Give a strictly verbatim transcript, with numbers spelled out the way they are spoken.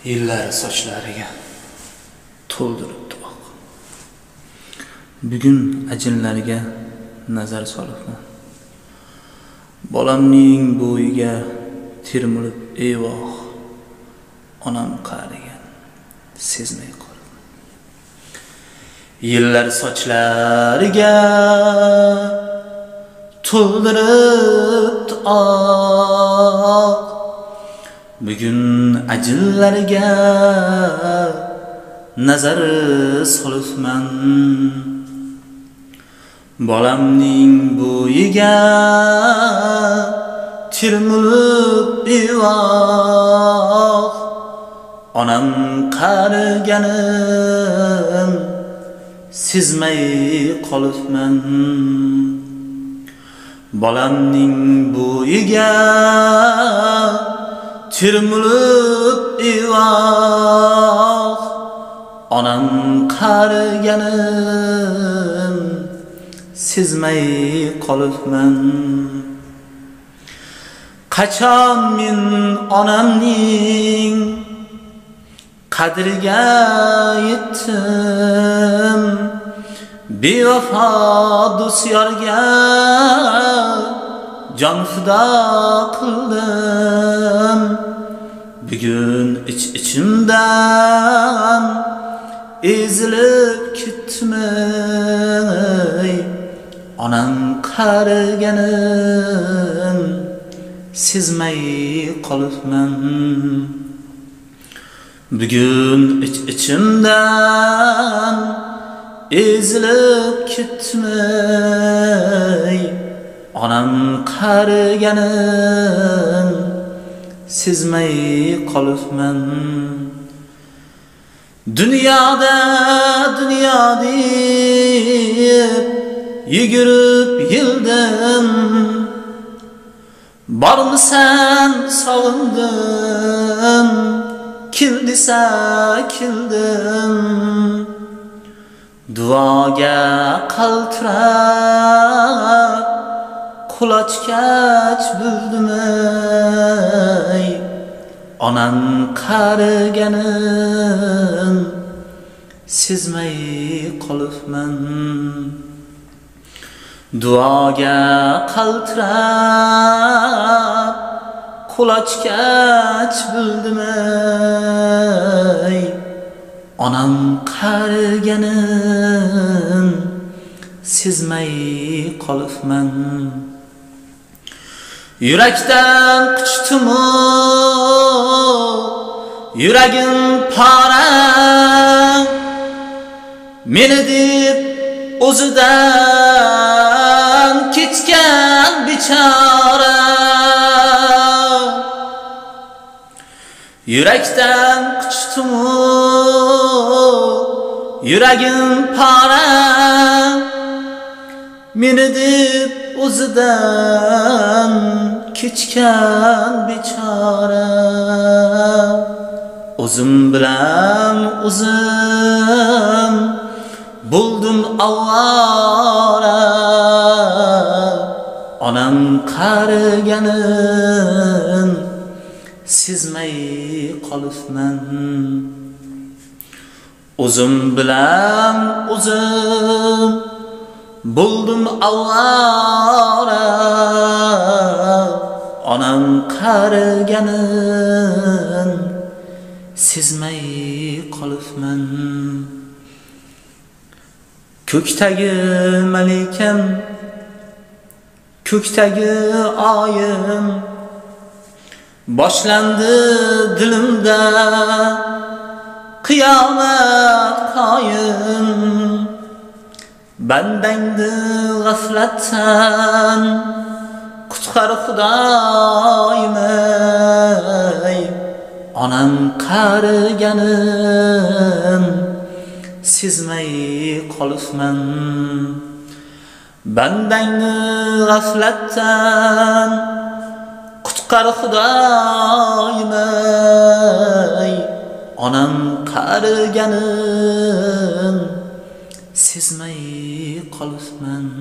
Yillar sochlariga to'ldiribdi oq. Bugun ajinlariga nazar solibman. Bolamning bo'yiga termilib eyvoh, onam qarigan sezmay qolibman. Yillar sochlariga to'ldiribdi oq. Bugun ajinlariga nazar solibman. Bolamning bo'yiga termilib eyvoh, onam qariganin sezmay qolibman. Bolamning bo'yiga termilib eyvoh, onam qariganin sezmay qolibman. Qachon men onamning qadriga yetdim, bevafo do'styorga jon fido qildim. Bugun ich ichimdan ezilib ketmay, onam qariganin sezmay qolibman. Bugun ich ichimdan ezilib ketmay, onam qariganin sezmay qolibman. Dunyoda dunyo deb yugurib yildim, bormisan sog'indim, kel desa keldim. Duoga qaltirab qulochkach bildim, ey onam qariganin sezmay qolibman. Duoga qaltirab qulochkach bildim, ey onam qariganin sezmay qolibman. Yurakdan quchdimu yuragim pora, meni deb o'zidan ketgan bechora. Yurakdan quchdimu yuragim pora, meni deb o'zidan kechgan bechora. O'zim bilan o'zim bo'ldim avvora, onam qariganin sezmay qolibman. O'zim bilan o'zim bo'ldim avvora, onam qariganin sezmay qolibman. Ko'kdagi malikam, ko'kdagi oyim, boshlandi dilimda qiyomat qoyim. Bandangni g'aflatdan qutqar Xudoyim, ey onam qariganin sezmay qolibman. Bandangni g'aflatdan qutqar Xudoyim, ey onam qariganin sezmay qolibman.